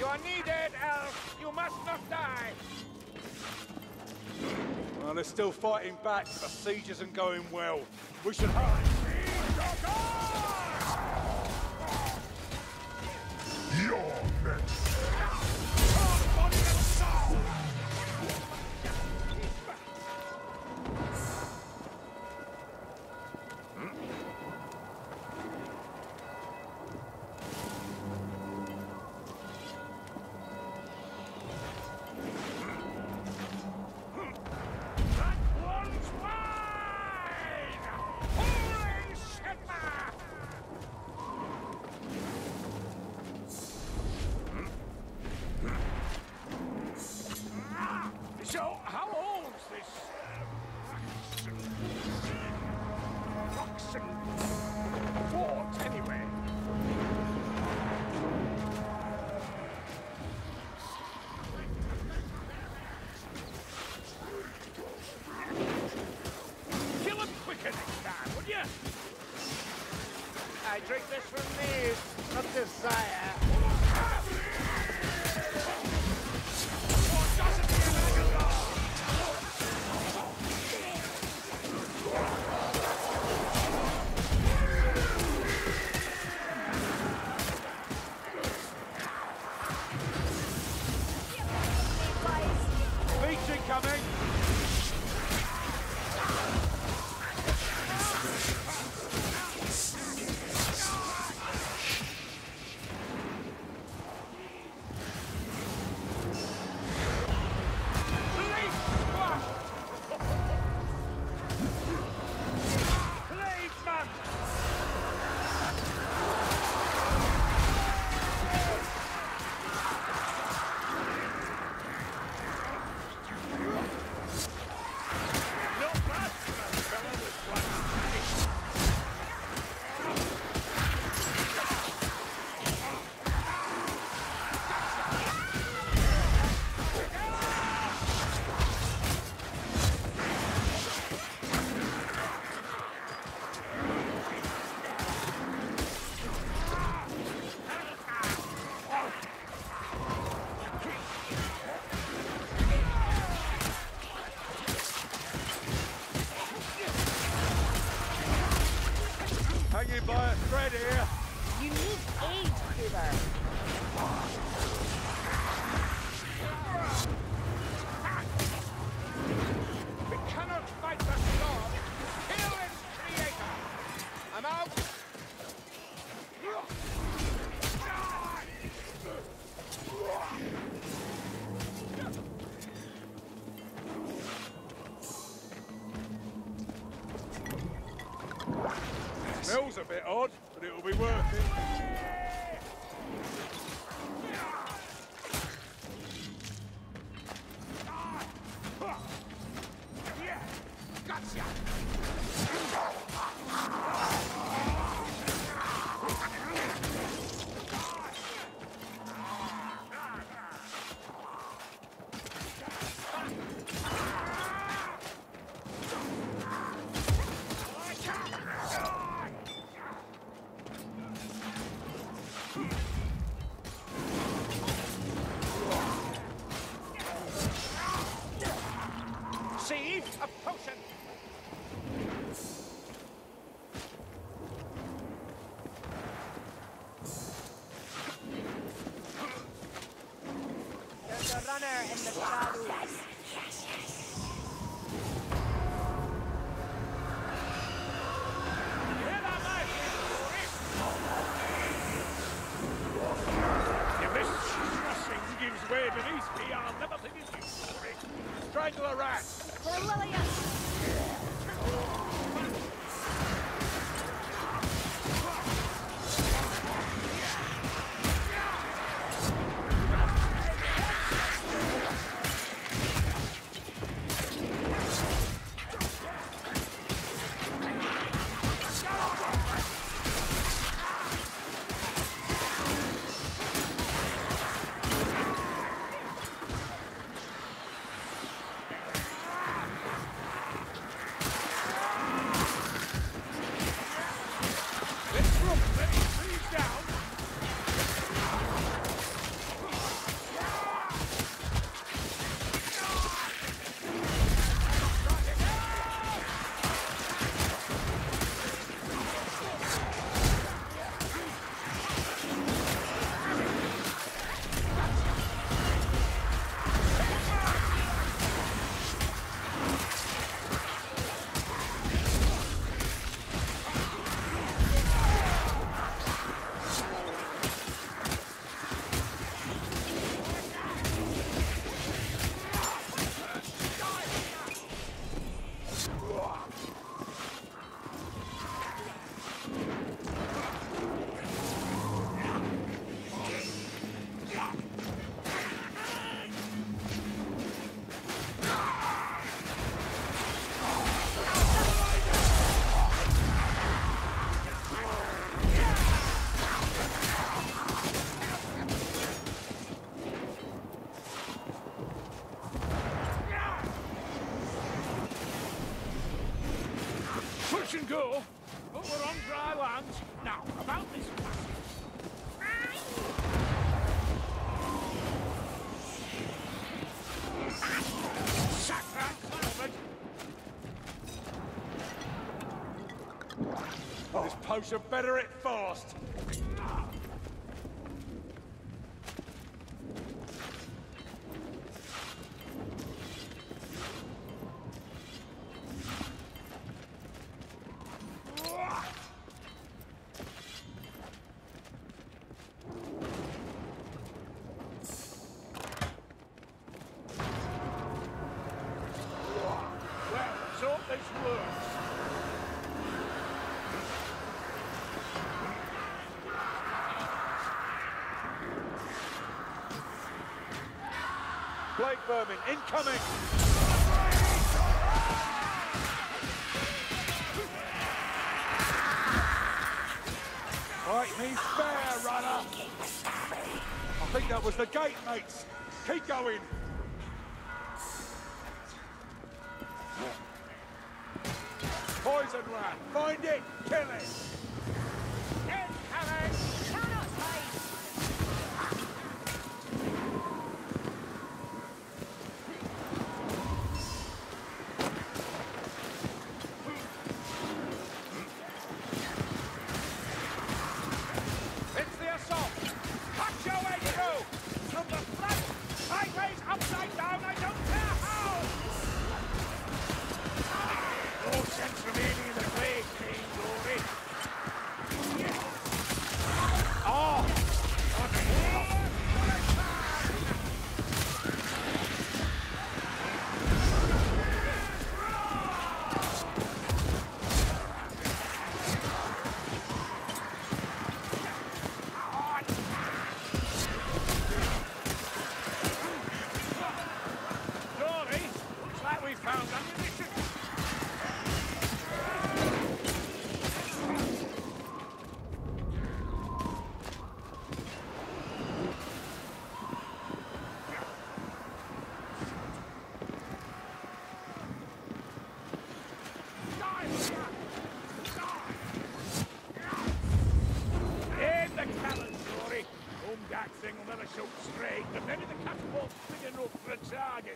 are needed, elf! You must not die! Well, they're still fighting back, but the siege isn't going well. We should hurry. You're next. So, how old's this? Roxon fort, anyway? Kill him quicker next time, would you? I drink this from these, not desire. Coming! Hanging by a thread here. You need aid, Kruber. We cannot fight the storm. Kill its creator. I'm out. Smells a bit odd, but it'll be worth it. Gotcha. See? A potion! There's a runner in the shadows. Hear that, my If this thrusting gives way beneath me, I'll never finish you for it. Strangle a rat! For Lillian! go, but we're on dry land. Now, about this passage. Sack that, Clement! This potion better it fast. Well, let's hope this works. Plague vermin incoming! Fight me fair, runner! I think that was the gate, mates. Keep going. Poison rat, find it, kill it! Incoming! Cannot hide. It's the assault! Watch your way through! From the front! Sideways, upside down, I don't care how! No sense remaining in the plague, King Glory. Oh! Glory, looks like we found ammunition. In the cannon, Glory. That thing will never shoot straight, but maybe the catapult's big enough for a target.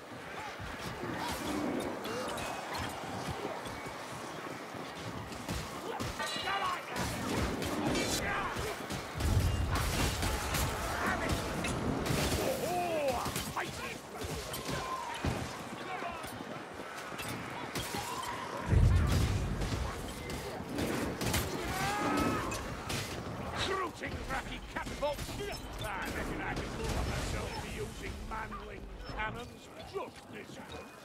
Oh, mighty! Shooting cracky catapults! I reckon I can pull up myself to using manling cannons just this once.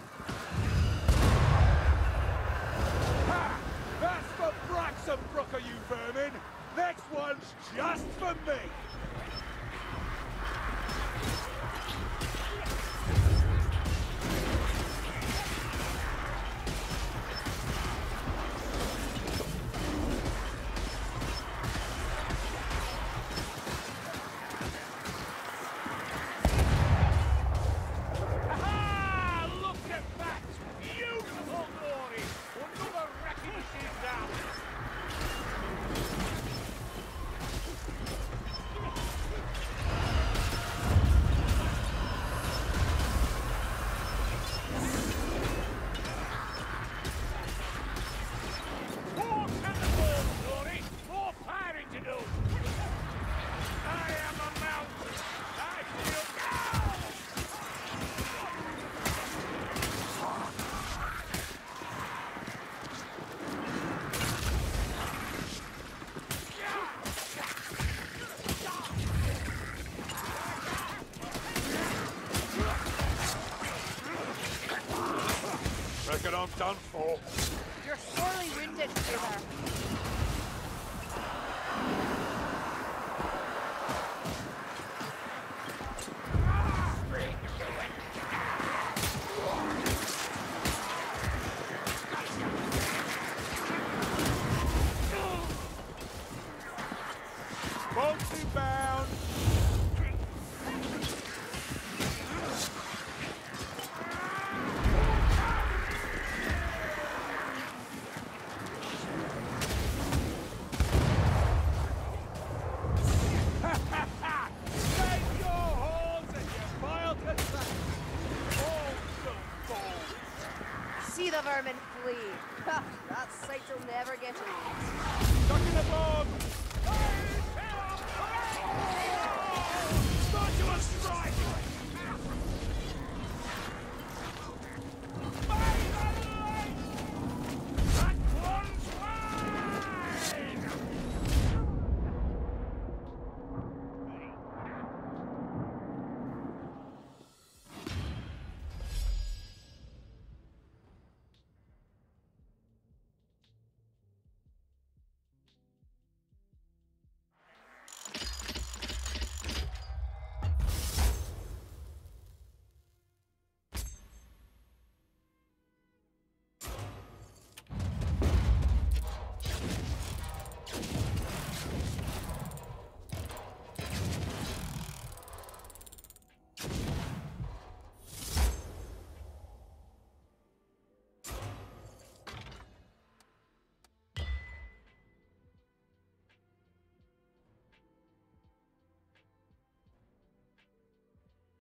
Ha! That's for Braxton Brooker, you vermin! Next one's just for me! Aha! Look at that! Beautiful, Glory! Another wrecking machine down! More cannonballs, Glory! More firing to do! I am a mountain! I feel now! Reckon I'm done for. You're sorely wounded, Uber. Bouncy bound! the vermin flee. Ha, that sight will never get old. Stuck in a bomb!